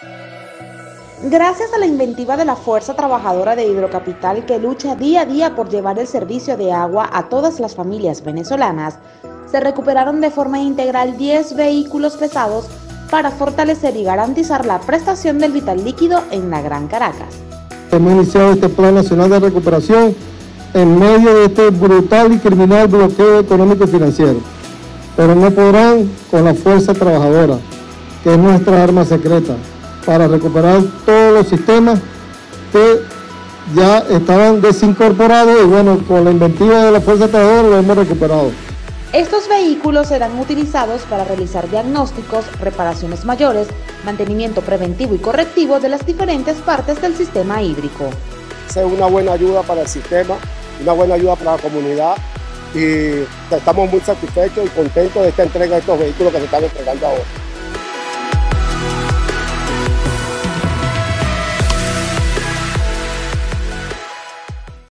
Gracias a la inventiva de la Fuerza Trabajadora de Hidrocapital, que lucha día a día por llevar el servicio de agua a todas las familias venezolanas, se recuperaron de forma integral 10 vehículos pesados para fortalecer y garantizar la prestación del vital líquido en la Gran Caracas. Hemos iniciado este Plan Nacional de Recuperación en medio de este brutal y criminal bloqueo económico y financiero, pero no podrán con la Fuerza Trabajadora, que es nuestra arma secreta, para recuperar todos los sistemas que ya estaban desincorporados y bueno, con la inventiva de la Fuerza Trabajadora lo hemos recuperado. Estos vehículos serán utilizados para realizar diagnósticos, reparaciones mayores, mantenimiento preventivo y correctivo de las diferentes partes del sistema hídrico. Es una buena ayuda para el sistema, una buena ayuda para la comunidad y estamos muy satisfechos y contentos de esta entrega de estos vehículos que se están entregando ahora.